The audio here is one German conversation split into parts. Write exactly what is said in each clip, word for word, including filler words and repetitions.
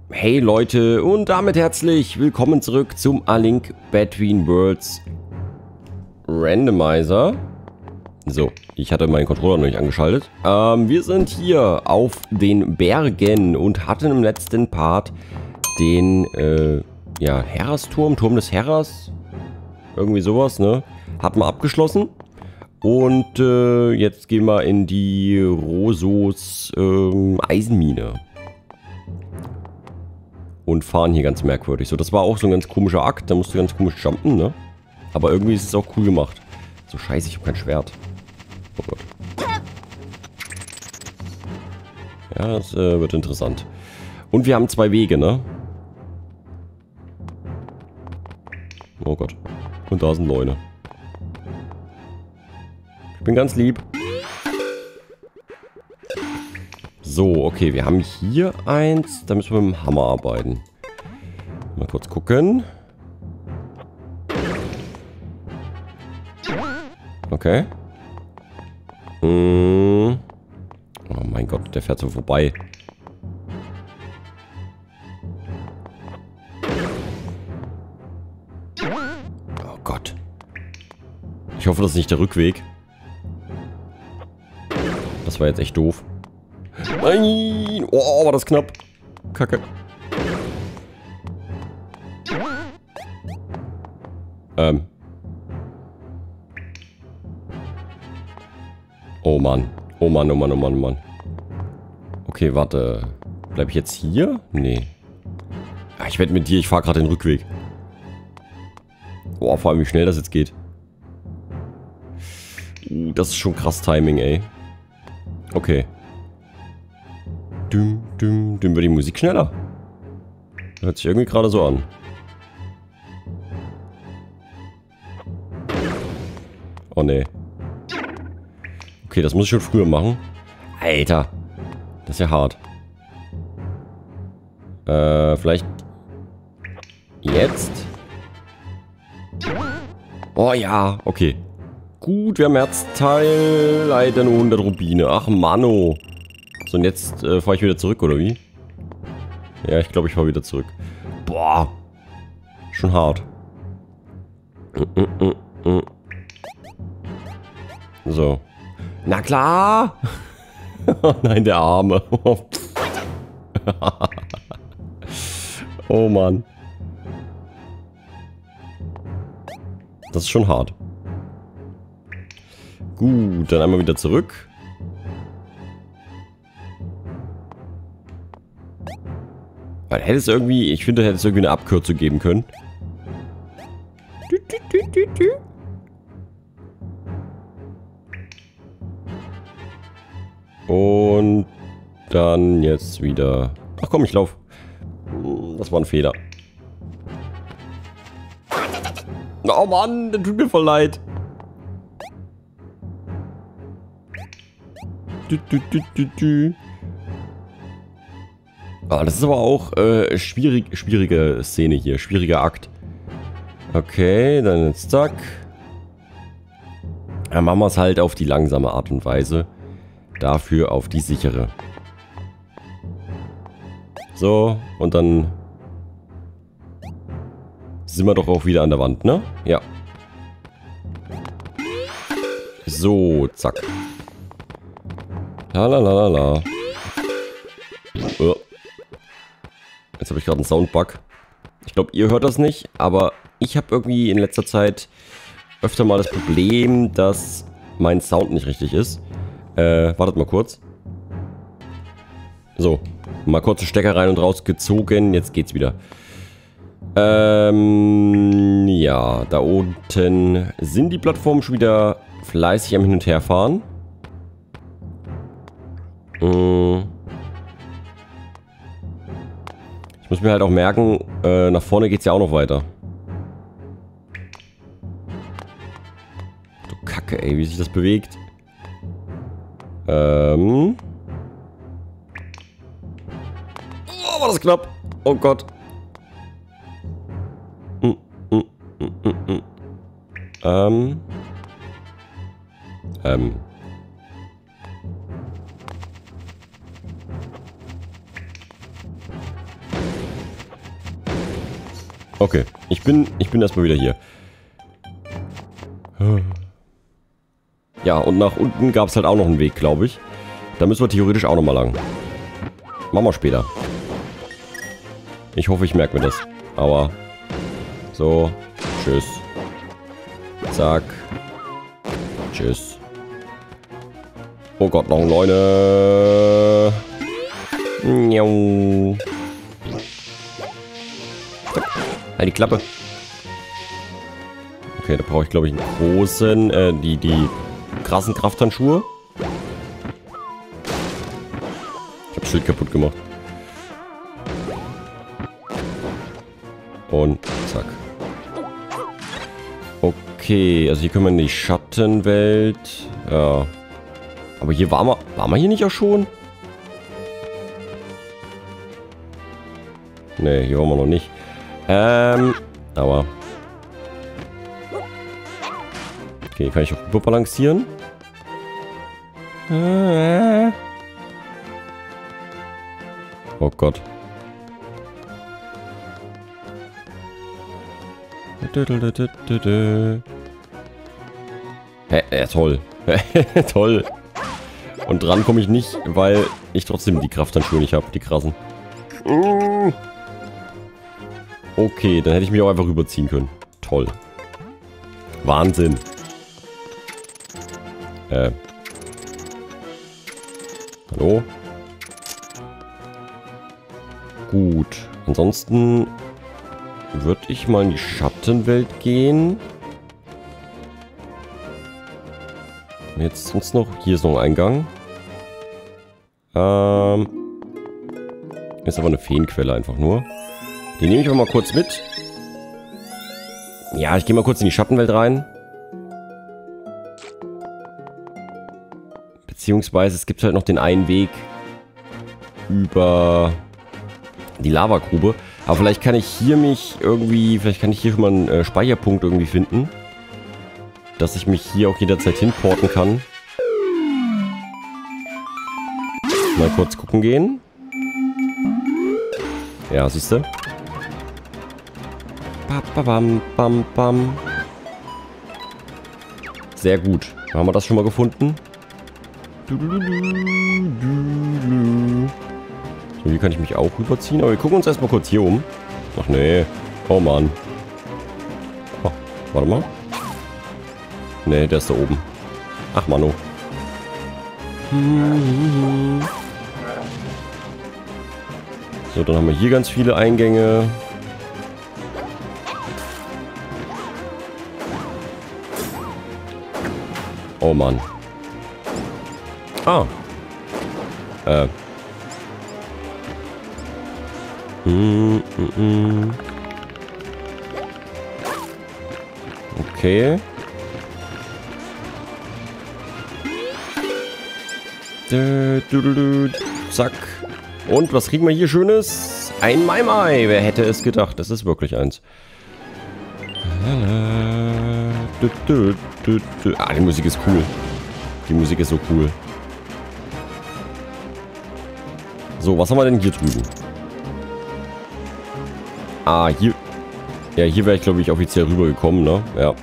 Hey Leute und damit herzlich willkommen zurück zum A Link Between Worlds Randomizer. So, ich hatte meinen Controller noch nicht angeschaltet. Ähm, wir sind hier auf den Bergen und hatten im letzten Part den, äh, ja, Heras-Turm, Turm des Heras. Irgendwie sowas, ne? Hatten wir abgeschlossen. Und äh, jetzt gehen wir in die Rosos ähm, Eisenmine. Und fahren hier ganz merkwürdig. So, das war auch so ein ganz komischer Akt. Da musst du ganz komisch jumpen, ne? Aber irgendwie ist es auch cool gemacht. So, scheiße, ich habe kein Schwert. Oh Gott. Ja, das äh, wird interessant. Und wir haben zwei Wege, ne? Oh Gott. Und da sind Leute. Ich bin ganz lieb. So, okay, wir haben hier eins. Da müssen wir mit dem Hammer arbeiten. Mal kurz gucken. Okay. Hm. Oh mein Gott, der fährt so vorbei. Oh Gott. Ich hoffe, das ist nicht der Rückweg. Das war jetzt echt doof. Nein! Oh, war das knapp. Kacke. Ähm. Oh Mann. Oh Mann, oh Mann, oh Mann, oh Mann. Okay, warte. Bleib ich jetzt hier? Nee. Ah, ich wette mit dir, ich fahre gerade den Rückweg. Boah, vor allem wie schnell das jetzt geht. Uh, das ist schon krass Timing, ey. Okay. Düm, düm, düm. Wird die Musik schneller? Hört sich irgendwie gerade so an. Oh ne. Okay, das muss ich schon früher machen. Alter. Das ist ja hart. Äh, vielleicht... Jetzt? Oh ja, okay. Gut, wir haben Herzteil. Leider nur hundert Rubine. Ach, Manno. So, und jetzt äh, fahre ich wieder zurück, oder wie? Ja, ich glaube, ich fahre wieder zurück. Boah. Schon hart. Mm, mm, mm, mm. So. Na klar! Oh nein, der Arme. Oh Mann. Das ist schon hart. Gut, dann einmal wieder zurück. Weil hätte es irgendwie, ich finde, hätte es irgendwie eine Abkürzung geben können. Und dann jetzt wieder. Ach komm, ich lauf. Das war ein Fehler. Oh Mann, der tut mir voll leid. Du, du, du, du, du. Ah, das ist aber auch äh, schwierig, schwierige Szene hier, schwieriger Akt. Okay, dann jetzt zack. Dann machen wir es halt auf die langsame Art und Weise. Dafür auf die sichere. So, und dann sind wir doch auch wieder an der Wand, ne? Ja. So, zack. La la la la la. Oh. Jetzt habe ich gerade einen Soundbug. Ich glaube, ihr hört das nicht, aber ich habe irgendwie in letzter Zeit öfter mal das Problem, dass mein Sound nicht richtig ist. Äh, wartet mal kurz. So, mal kurz den Stecker rein und raus gezogen. Jetzt geht's wieder. Ähm, ja, da unten sind die Plattformen schon wieder fleißig am Hin- und Herfahren. Hm. Ich muss mir halt auch merken, äh, nach vorne geht's ja auch noch weiter. Du Kacke, ey, wie sich das bewegt. Ähm. Oh, war das knapp. Oh Gott. Mm, mm, mm, mm, mm. Ähm. Ähm. Okay, ich bin, ich bin erstmal wieder hier. Ja, und nach unten gab es halt auch noch einen Weg, glaube ich. Da müssen wir theoretisch auch nochmal lang. Machen wir später. Ich hoffe, ich merke mir das. Aber so, tschüss. Zack. Tschüss. Oh Gott, noch ein Leune. Miau. Halt die Klappe. Okay, da brauche ich, glaube ich, einen großen, äh, die, die krassen Krafthandschuhe. Ich habe das Schild kaputt gemacht. Und zack. Okay, also hier können wir in die Schattenwelt. Ja. Aber hier waren wir, waren wir hier nicht auch schon? Ne, hier waren wir noch nicht. Ähm, aber... Okay, kann ich auch überbalancieren? Oh Gott. Hä, äh, toll. Toll. Und dran komme ich nicht, weil ich trotzdem die Krafthandschuhe nicht habe, die krassen. Okay, dann hätte ich mich auch einfach rüberziehen können. Toll. Wahnsinn. Äh. Hallo? Gut. Ansonsten würde ich mal in die Schattenwelt gehen. Jetzt sonst noch. Hier ist noch ein Eingang. Ähm. Ist aber eine Feenquelle einfach nur. Die nehme ich aber mal kurz mit. Ja, ich gehe mal kurz in die Schattenwelt rein. Beziehungsweise es gibt halt noch den einen Weg über die Lavagrube. Aber vielleicht kann ich hier mich irgendwie, vielleicht kann ich hier schon mal einen äh, Speicherpunkt irgendwie finden. Dass ich mich hier auch jederzeit hinporten kann. Mal kurz gucken gehen. Ja, siehst du? Bam, bam, bam. Sehr gut. Haben wir das schon mal gefunden? So, hier kann ich mich auch rüberziehen. Aber wir gucken uns erstmal kurz hier um. Ach nee. Oh Mann. Oh, warte mal. Nee, der ist da oben. Ach Mano. So, dann haben wir hier ganz viele Eingänge. Oh Mann. Ah. Äh. Mm, mm, mm. Okay. Du, du, du, du. Zack. Und was kriegen wir hier Schönes? Ein Mai Mai. Wer hätte es gedacht? Das ist wirklich eins. Du, du, du, du. Ah, die Musik ist cool. Die Musik ist so cool. So, was haben wir denn hier drüben? Ah, hier. Ja, hier wäre ich, glaube ich, offiziell rübergekommen, ne? Ja.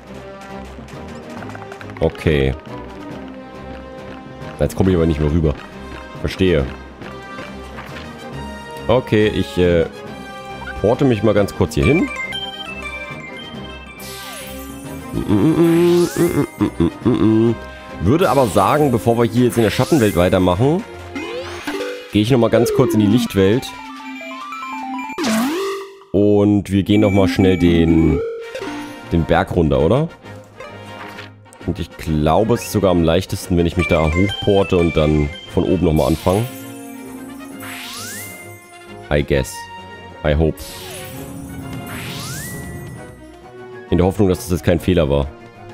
Okay. Jetzt komme ich aber nicht mehr rüber. Verstehe. Okay, ich äh, porte mich mal ganz kurz hier hin. Würde aber sagen, bevor wir hier jetzt in der Schattenwelt weitermachen, gehe ich nochmal ganz kurz in die Lichtwelt. Und wir gehen nochmal schnell den, den Berg runter, oder? Und ich glaube, es ist sogar am leichtesten, wenn ich mich da hochporte und dann von oben nochmal anfange. I guess. I hope. In der Hoffnung, dass das jetzt kein Fehler war.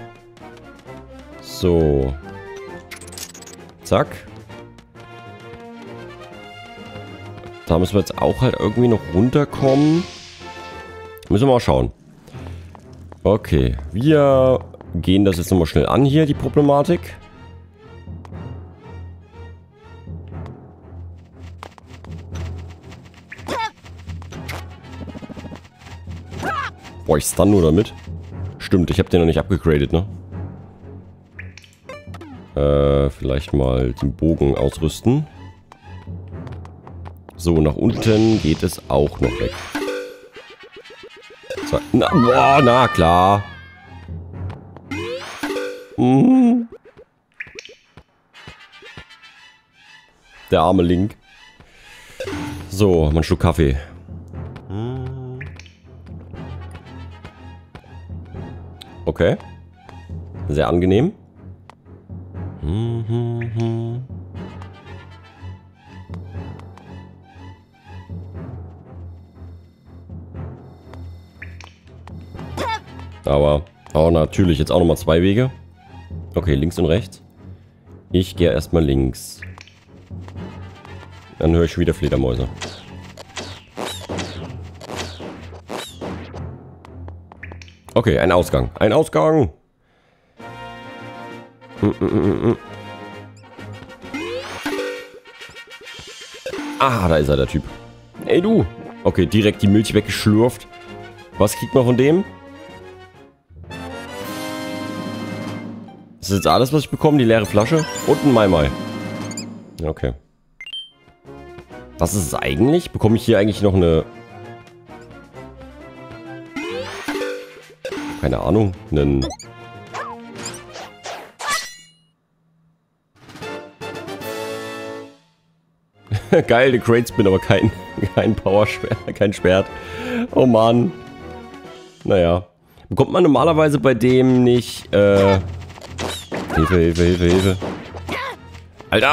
So. Zack. Da müssen wir jetzt auch halt irgendwie noch runterkommen. Müssen wir mal schauen. Okay. Wir gehen das jetzt nochmal schnell an hier, die Problematik. Boah, ich stun nur damit. Stimmt, ich habe den noch nicht abgegradet, ne? Äh, vielleicht mal den Bogen ausrüsten. So, nach unten geht es auch noch weg. So, na, boah, na klar. Mhm. Der arme Link. So, mal einen Schluck Kaffee. Okay. Sehr angenehm. Aber, oh, natürlich, jetzt auch nochmal zwei Wege. Okay, links und rechts. Ich gehe erstmal links. Dann höre ich schon wieder Fledermäuse. Okay, ein Ausgang. Ein Ausgang! Mm, mm, mm, mm. Ah, da ist er, der Typ. Ey, du! Okay, direkt die Milch weggeschlürft. Was kriegt man von dem? Das ist jetzt alles, was ich bekomme? Die leere Flasche? Und ein Mai Mai. Okay. Was ist es eigentlich? Bekomme ich hier eigentlich noch eine... Keine Ahnung. Einen... Geil, der Crate Spin, aber kein, kein Power-Schwert, kein Schwert. Oh Mann. Naja. Bekommt man normalerweise bei dem nicht, äh... Hilfe, Hilfe, Hilfe, Hilfe. Alter!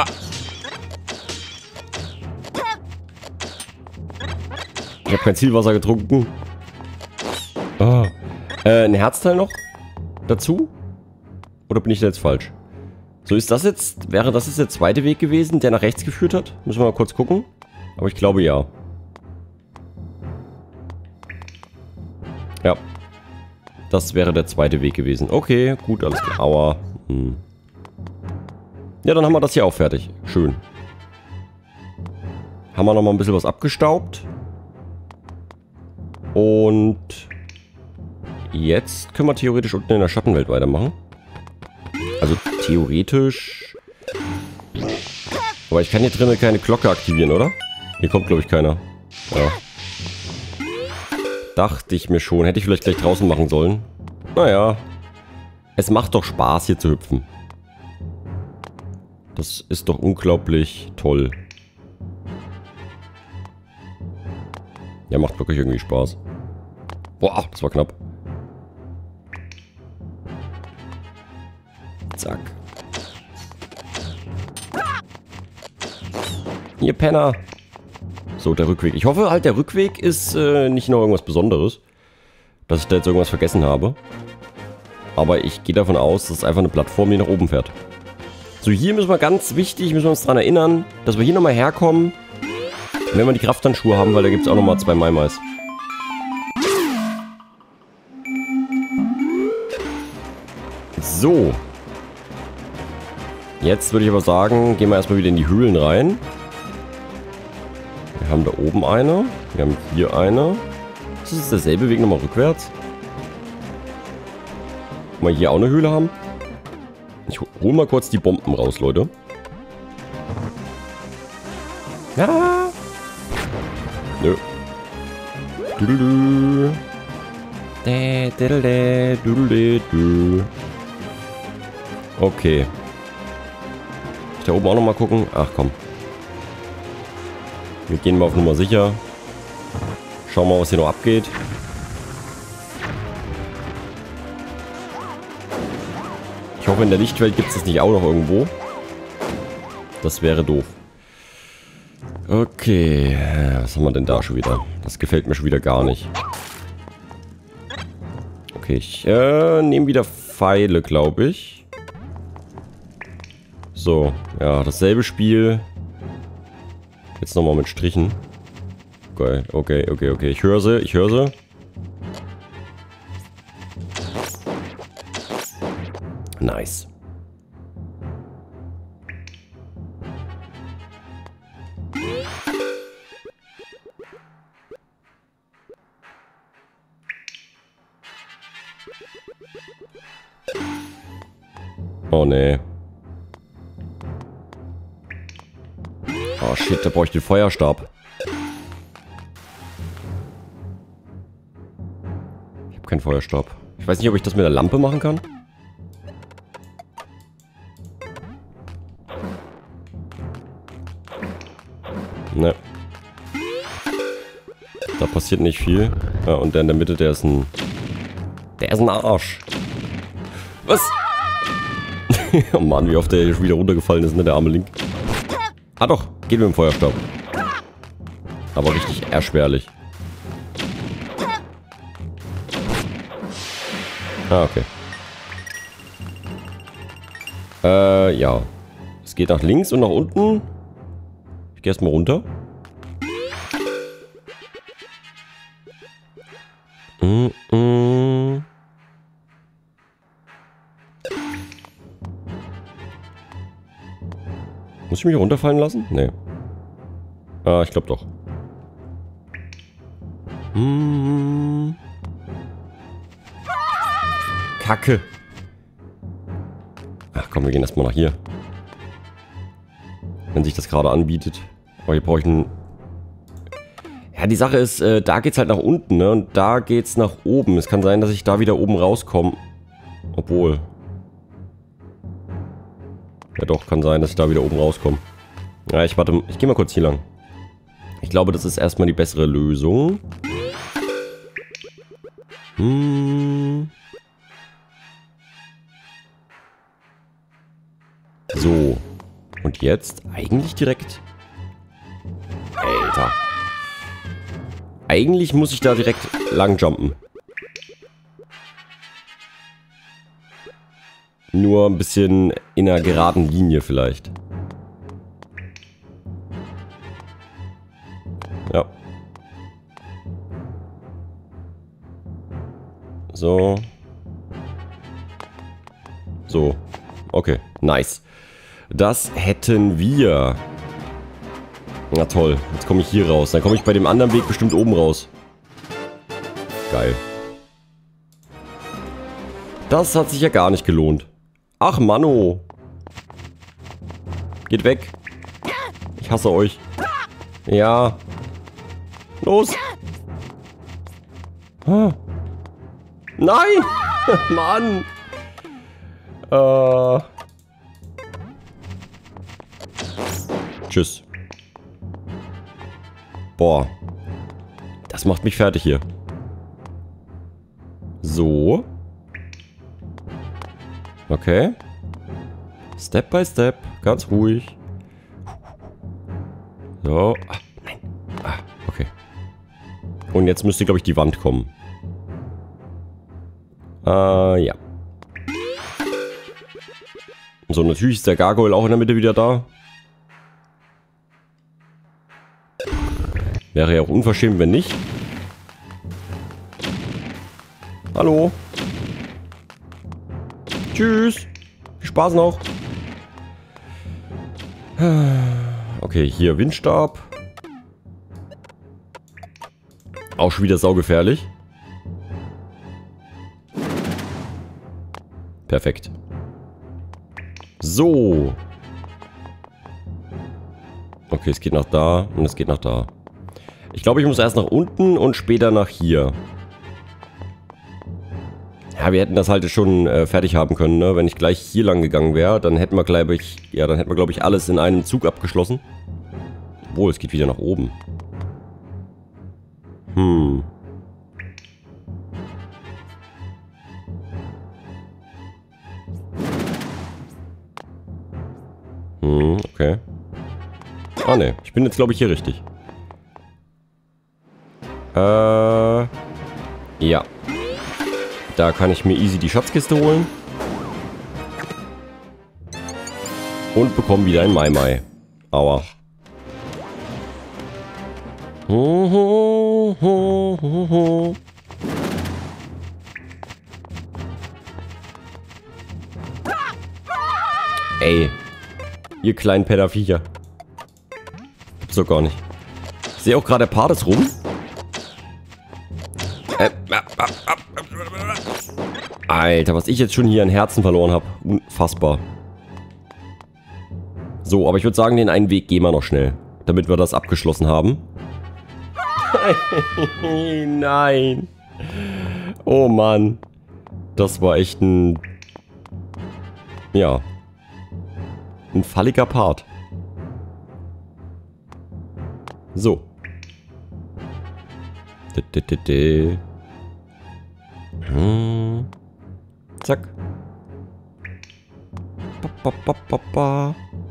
Ich habe kein Zielwasser getrunken. Oh. Äh, ein Herzteil noch? Dazu? Oder bin ich da jetzt falsch? So, ist das jetzt... Wäre das jetzt der zweite Weg gewesen, der nach rechts geführt hat? Müssen wir mal kurz gucken. Aber ich glaube, ja. Ja. Das wäre der zweite Weg gewesen. Okay, gut, alles klar. Aua. Hm. Ja, dann haben wir das hier auch fertig. Schön. Haben wir nochmal ein bisschen was abgestaubt. Und... Jetzt können wir theoretisch unten in der Schattenwelt weitermachen. Also theoretisch... Aber ich kann hier drinnen keine Glocke aktivieren, oder? Hier kommt, glaube ich, keiner. Ja. Dachte ich mir schon. Hätte ich vielleicht gleich draußen machen sollen. Naja. Es macht doch Spaß, hier zu hüpfen. Das ist doch unglaublich toll. Ja, macht wirklich irgendwie Spaß. Boah, das war knapp. Zack. Ihr Penner. So, der Rückweg. Ich hoffe halt, der Rückweg ist äh, nicht noch irgendwas Besonderes. Dass ich da jetzt irgendwas vergessen habe. Aber ich gehe davon aus, das ist einfach eine Plattform, die nach oben fährt. So, hier müssen wir ganz wichtig, müssen wir uns daran erinnern, dass wir hier nochmal herkommen. Wenn wir die Krafthandschuhe haben, weil da gibt es auch nochmal zwei Mai Mais. So. Jetzt würde ich aber sagen, gehen wir erstmal wieder in die Höhlen rein. Wir haben da oben eine. Wir haben hier eine. Das ist derselbe Weg nochmal rückwärts. Mal hier auch eine Höhle haben. Ich hole mal kurz die Bomben raus, Leute. Ja. Nö. Dudelü. Dä, dä, dä, dä, dä. Okay. Ich da oben auch nochmal gucken. Ach komm. Wir gehen mal auf Nummer sicher. Schauen mal, was hier noch abgeht. Ich hoffe, in der Lichtwelt gibt es das nicht auch noch irgendwo. Das wäre doof. Okay. Was haben wir denn da schon wieder? Das gefällt mir schon wieder gar nicht. Okay, ich äh, nehme wieder Pfeile, glaube ich. So, ja, dasselbe Spiel. Jetzt nochmal mit Strichen. Okay, okay, okay, okay. Ich höre sie, ich höre sie. Nice. Oh, nee. Oh, shit, da brauche ich den Feuerstab. Ich habe keinen Feuerstab. Ich weiß nicht, ob ich das mit der Lampe machen kann. Ne. Da passiert nicht viel. Ja, und der in der Mitte, der ist ein... Der ist ein Arsch. Was? Oh Mann, wie oft der schon wieder runtergefallen ist, ne, der arme Link. Ah doch, geht mit dem Feuerstab. Aber richtig erschwerlich. Ah, okay. Äh, ja. Es geht nach links und nach unten. Ich gehe erstmal runter. Mm -mm. Muss ich mich runterfallen lassen? Nee. Ah, ich glaube doch. Mm. Kacke. Ach komm, wir gehen erstmal nach hier. Wenn sich das gerade anbietet. Aber hier brauche ich einen... Ja, die Sache ist, äh, da geht's halt nach unten, ne? Und da geht's nach oben. Es kann sein, dass ich da wieder oben rauskomme. Obwohl... Ja doch, kann sein, dass ich da wieder oben rauskomme. Ja, ich warte, ich gehe mal kurz hier lang. Ich glaube, das ist erstmal die bessere Lösung. Hm. So. Und jetzt eigentlich direkt... Alter. Eigentlich muss ich da direkt lang jumpen. Nur ein bisschen in einer geraden Linie vielleicht. Ja. So. So. Okay, nice. Das hätten wir. Na toll, jetzt komme ich hier raus. Dann komme ich bei dem anderen Weg bestimmt oben raus. Geil. Das hat sich ja gar nicht gelohnt. Ach, Manno. Geht weg. Ich hasse euch. Ja. Los. Ah. Nein. Mann. Äh. Tschüss. Boah. Das macht mich fertig hier. So. Okay. Step by Step. Ganz ruhig. So. Ah, nein. Ah, okay. Und jetzt müsste, glaube ich, die Wand kommen. Äh, ja. So, natürlich ist der Gargoyle auch in der Mitte wieder da. Wäre ja auch unverschämt, wenn nicht. Hallo. Tschüss. Viel Spaß noch. Okay, hier Windstab. Auch schon wieder saugefährlich. Perfekt. So. Okay, es geht nach da und es geht nach da. Ich glaube, ich muss erst nach unten und später nach hier. Ja, wir hätten das halt schon äh, fertig haben können, ne? Wenn ich gleich hier lang gegangen wäre, dann hätten wir, glaube ich, ja, dann hätten wir, glaube ich, alles in einem Zug abgeschlossen. Obwohl, es geht wieder nach oben. Hm. Hm, okay. Ah, ne. Ich bin jetzt, glaube ich, hier richtig. Äh. Ja. Da kann ich mir easy die Schatzkiste holen. Und bekomme wieder ein Mai Mai. Aua. Ey. Ihr kleinen Päderviecher. Gibt's doch gar nicht. Ich sehe auch gerade der Part ist rum. Äh, Alter, was ich jetzt schon hier an Herzen verloren habe. Unfassbar. So, aber ich würde sagen, den einen Weg gehen wir noch schnell. Damit wir das abgeschlossen haben. Nein. Oh Mann. Das war echt ein... Ja. Ein falliger Part. So. Hm. Zack. Ba, ba, ba, ba.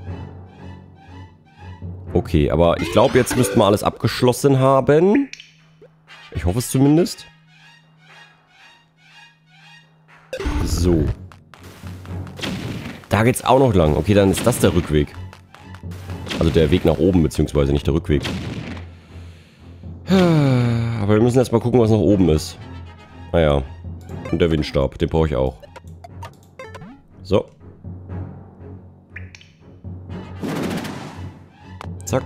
Okay, aber ich glaube, jetzt müssten wir alles abgeschlossen haben. Ich hoffe es zumindest. So. Da geht's auch noch lang. Okay, dann ist das der Rückweg. Also der Weg nach oben, beziehungsweise nicht der Rückweg. Aber wir müssen erstmal gucken, was nach oben ist. Naja. Und der Windstab, den brauche ich auch. So. Zack.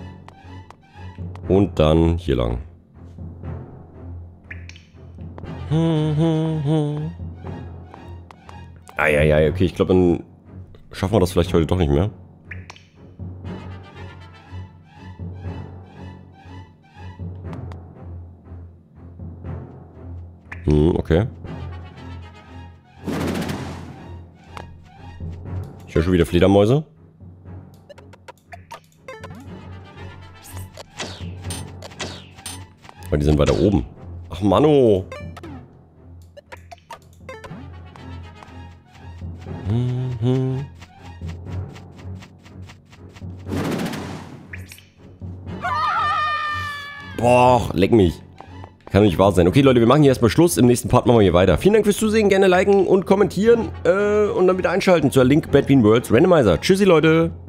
Und dann hier lang. Eieiei, okay, ich glaube, dann schaffen wir das vielleicht heute doch nicht mehr. Hm, okay. Ich höre schon wieder Fledermäuse. Aber die sind weiter oben. Ach, Manno. Mhm. Boah, leck mich. Kann doch nicht wahr sein. Okay, Leute, wir machen hier erstmal Schluss. Im nächsten Part machen wir hier weiter. Vielen Dank fürs Zusehen. Gerne liken und kommentieren. Äh, und dann wieder einschalten zur Link Between Worlds Randomizer. Tschüssi, Leute.